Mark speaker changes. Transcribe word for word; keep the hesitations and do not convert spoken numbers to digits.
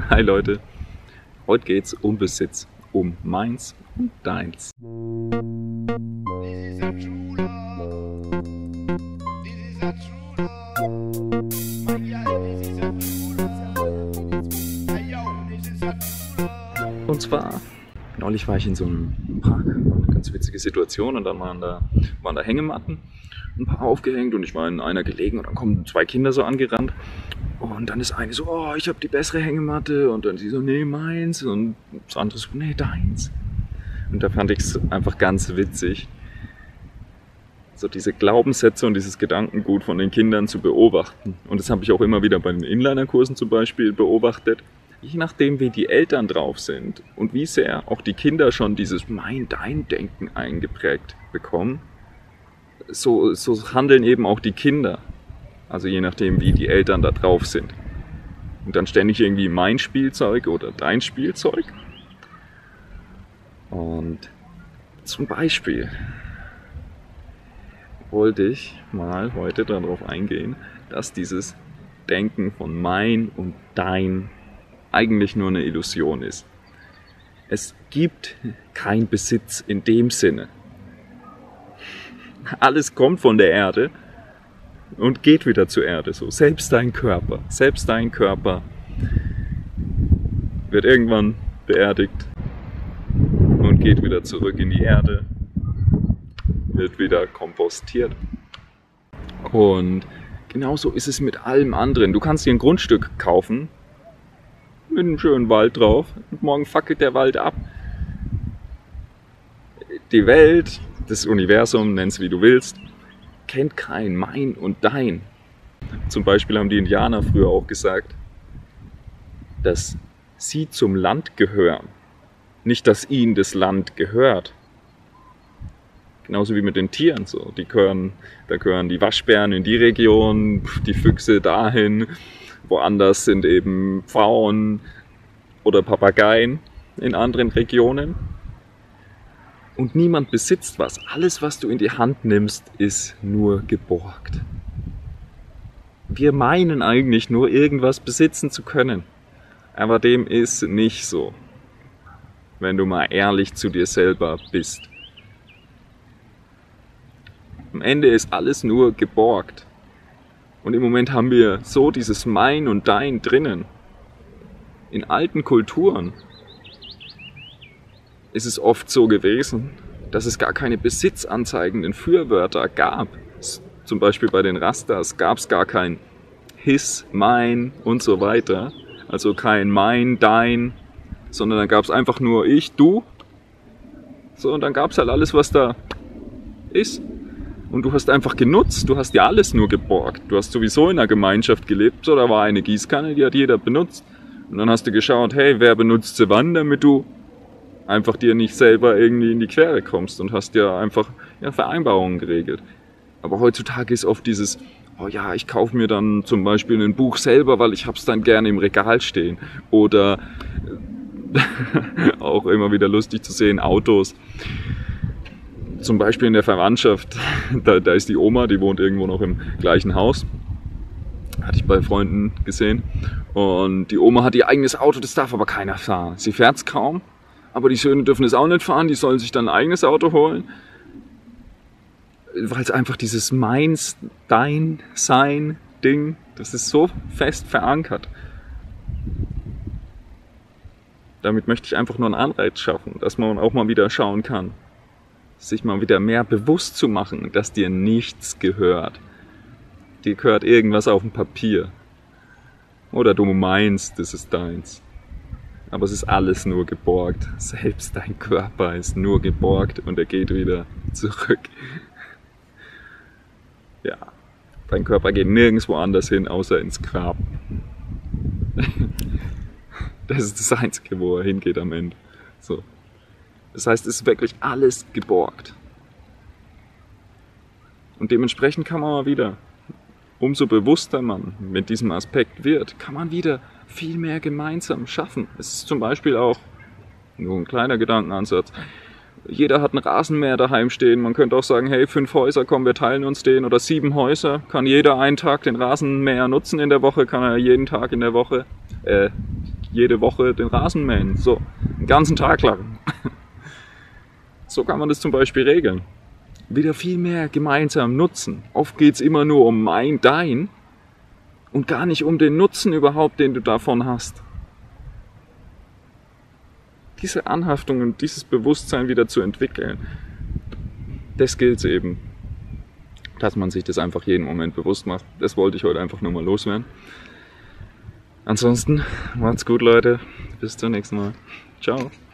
Speaker 1: Hi Leute, heute geht's um Besitz, um meins und deins. Und zwar, neulich war ich in so einem Park, war eine ganz witzige Situation und dann waren da, waren da Hängematten, ein paar aufgehängt und ich war in einer gelegen und dann kommen zwei Kinder so angerannt und dann ist eine so, oh, ich habe die bessere Hängematte und dann sie so, nee, meins und das andere so, nee, deins. Und da fand ich es einfach ganz witzig, so diese Glaubenssätze und dieses Gedankengut von den Kindern zu beobachten. Und das habe ich auch immer wieder bei den Inliner-Kursen zum Beispiel beobachtet. Je nachdem, wie die Eltern drauf sind und wie sehr auch die Kinder schon dieses Mein-Dein-Denken eingeprägt bekommen, so, so handeln eben auch die Kinder. Also je nachdem, wie die Eltern da drauf sind. Und dann ständig irgendwie mein Spielzeug oder dein Spielzeug. Und zum Beispiel wollte ich mal heute darauf eingehen, dass dieses Denken von mein und dein eigentlich nur eine Illusion ist. Es gibt keinen Besitz in dem Sinne. Alles kommt von der Erde und geht wieder zur Erde. So, selbst dein Körper, selbst dein Körper wird irgendwann beerdigt und geht wieder zurück in die Erde, wird wieder kompostiert. Und genauso ist es mit allem anderen. Du kannst dir ein Grundstück kaufen, mit einem schönen Wald drauf und morgen fackelt der Wald ab. Die Welt, das Universum, nenn's wie du willst, kennt kein Mein und Dein. Zum Beispiel haben die Indianer früher auch gesagt, dass sie zum Land gehören, nicht dass ihnen das Land gehört. Genauso wie mit den Tieren so. Die gehören, da gehören die Waschbären in die Region, die Füchse dahin. Woanders sind eben Pfauen oder Papageien in anderen Regionen. Und niemand besitzt was. Alles, was du in die Hand nimmst, ist nur geborgt. Wir meinen eigentlich nur, irgendwas besitzen zu können. Aber dem ist nicht so. Wenn du mal ehrlich zu dir selber bist. Am Ende ist alles nur geborgt. Und im Moment haben wir so dieses Mein und Dein drinnen. In alten Kulturen ist es oft so gewesen, dass es gar keine besitzanzeigenden Fürwörter gab. Zum Beispiel bei den Rastas gab es gar kein His, Mein und so weiter. Also kein Mein, Dein, sondern dann gab es einfach nur ich, du. So, und dann gab es halt alles, was da ist. Und du hast einfach genutzt, du hast ja alles nur geborgt. Du hast sowieso in einer Gemeinschaft gelebt, so, da war eine Gießkanne, die hat jeder benutzt. Und dann hast du geschaut, hey, wer benutzt sie wann, damit du einfach dir nicht selber irgendwie in die Quere kommst und hast ja einfach ja, Vereinbarungen geregelt. Aber heutzutage ist oft dieses, oh ja, ich kaufe mir dann zum Beispiel ein Buch selber, weil ich hab's dann gerne im Regal stehen. Oder auch immer wieder lustig zu sehen, Autos. Zum Beispiel in der Verwandtschaft, da, da ist die Oma, die wohnt irgendwo noch im gleichen Haus. Hatte ich bei Freunden gesehen. Und die Oma hat ihr eigenes Auto, das darf aber keiner fahren. Sie fährt's kaum, aber die Söhne dürfen es auch nicht fahren, die sollen sich dann ein eigenes Auto holen. Weil es einfach dieses Meins, Dein, Sein Ding, das ist so fest verankert. Damit möchte ich einfach nur einen Anreiz schaffen, dass man auch mal wieder schauen kann. Sich mal wieder mehr bewusst zu machen, dass dir nichts gehört. Dir gehört irgendwas auf dem Papier. Oder du meinst, das ist deins. Aber es ist alles nur geborgt. Selbst dein Körper ist nur geborgt und er geht wieder zurück. Ja, dein Körper geht nirgendwo anders hin, außer ins Grab. Das ist das Einzige, wo er hingeht am Ende. So. Das heißt, es ist wirklich alles geborgt. Und dementsprechend kann man mal wieder, umso bewusster man mit diesem Aspekt wird, kann man wieder viel mehr gemeinsam schaffen. Es ist zum Beispiel auch, nur ein kleiner Gedankenansatz, jeder hat einen Rasenmäher daheim stehen. Man könnte auch sagen, hey, fünf Häuser, komm, wir teilen uns den. Oder sieben Häuser, kann jeder einen Tag den Rasenmäher nutzen in der Woche, kann er jeden Tag in der Woche, äh, jede Woche den Rasen mähen. So, den ganzen Tag lang. So kann man das zum Beispiel regeln. Wieder viel mehr gemeinsam nutzen. Oft geht es immer nur um mein, dein und gar nicht um den Nutzen überhaupt, den du davon hast. Diese Anhaftung und dieses Bewusstsein wieder zu entwickeln, das gilt eben. Dass man sich das einfach jeden Moment bewusst macht. Das wollte ich heute einfach nur mal loswerden. Ansonsten, macht's gut, Leute. Bis zum nächsten Mal. Ciao.